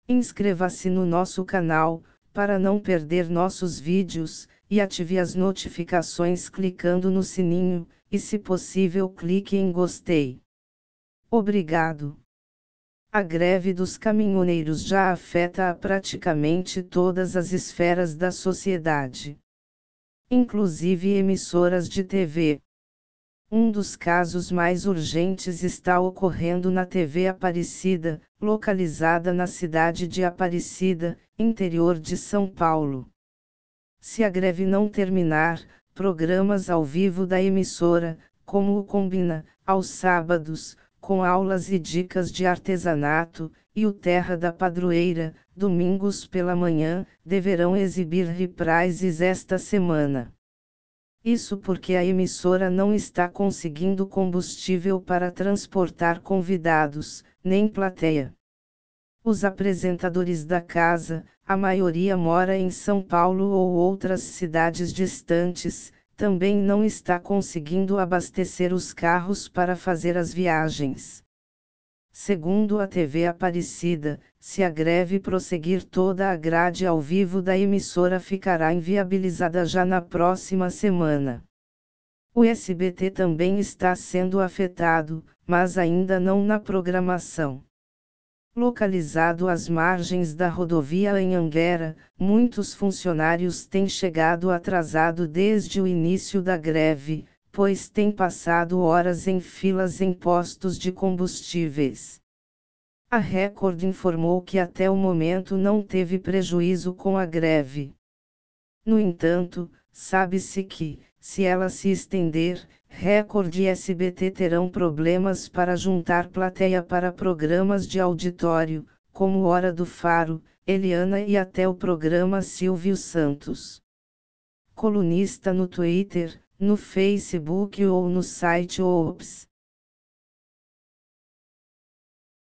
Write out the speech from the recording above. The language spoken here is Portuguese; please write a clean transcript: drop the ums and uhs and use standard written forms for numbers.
Inscreva-se no nosso canal, para não perder nossos vídeos, e ative as notificações clicando no sininho, e se possível clique em gostei. Obrigado. A greve dos caminhoneiros já afeta a praticamente todas as esferas da sociedade, inclusive emissoras de TV. Um dos casos mais urgentes está ocorrendo na TV Aparecida, localizada na cidade de Aparecida, interior de São Paulo. Se a greve não terminar, programas ao vivo da emissora, como o Combina, aos sábados, com aulas e dicas de artesanato, e o Terra da Padroeira, domingos pela manhã, deverão exibir reprises esta semana. Isso porque a emissora não está conseguindo combustível para transportar convidados, nem plateia. Os apresentadores da casa, a maioria mora em São Paulo ou outras cidades distantes, também não está conseguindo abastecer os carros para fazer as viagens. Segundo a TV Aparecida, se a greve prosseguir, toda a grade ao vivo da emissora ficará inviabilizada já na próxima semana. O SBT também está sendo afetado, mas ainda não na programação. Localizado às margens da rodovia Anhanguera, muitos funcionários têm chegado atrasado desde o início da greve, pois têm passado horas em filas em postos de combustíveis. A Record informou que até o momento não teve prejuízo com a greve. No entanto, sabe-se que, se ela se estender, Record e SBT terão problemas para juntar plateia para programas de auditório, como Hora do Faro, Eliana e até o programa Silvio Santos. Colunista no Twitter, no Facebook ou no site Ops.